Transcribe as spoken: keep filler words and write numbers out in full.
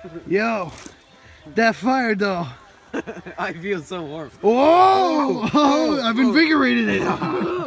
Yo, that fire though. I feel so warm. Whoa! Oh, I've invigorated it.